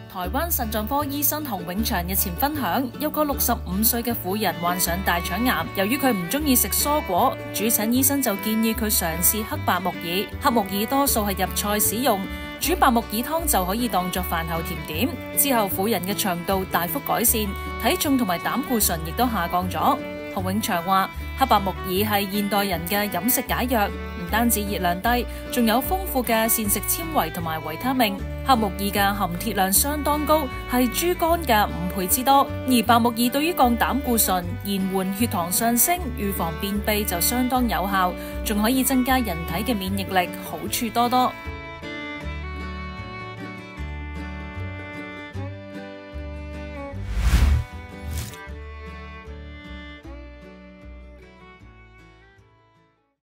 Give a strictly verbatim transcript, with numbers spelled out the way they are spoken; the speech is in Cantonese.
台灣腎臟科醫生洪永祥日前分享，有個六十五歲嘅婦人患上大腸癌，由於佢唔中意食蔬果，主診醫生就建議佢嘗試黑白木耳。黑木耳多數係入菜使用，煮白木耳湯就可以當作飯後甜點。之後婦人嘅腸道大幅改善，體重同埋膽固醇亦都下降咗。洪永祥話：黑白木耳係現代人嘅飲食解藥，唔單止熱量低，仲有豐富嘅膳食纖維同埋維他命。黑木耳嘅含鐵量相當高，係豬肝嘅五倍之多。而白木耳對於降膽固醇、延緩血糖上升、預防便秘就相當有效，仲可以增加人體嘅免疫力，好處多多。